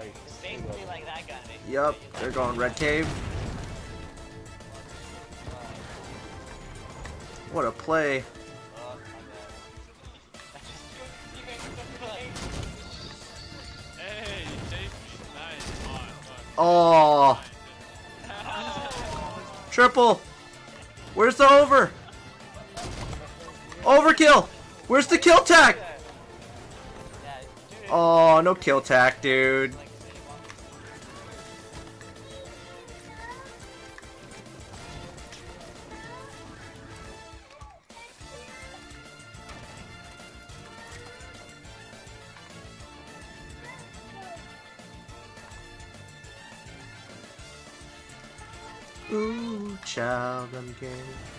It's basically like that gun. Yep, they're going red cave. What a play. Hey, nice. Oh, triple. Where's the over? Overkill. Where's the kill tag? Oh, no kill tag, dude. Ooh, child, I'm gay.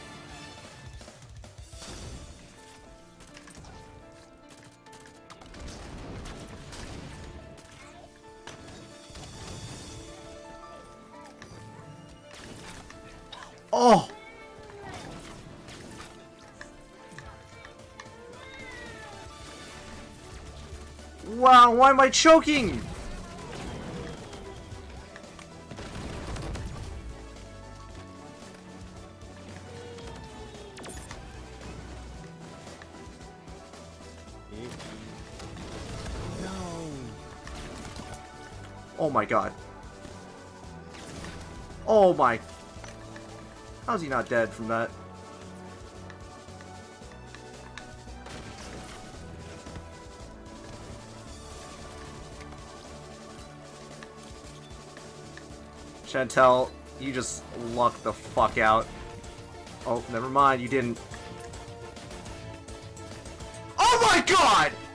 Oh! Wow, why am I choking? Oh my god. Oh my. How's he not dead from that? Chantel, you just lucked the fuck out. Oh, never mind, you didn't. Oh my god!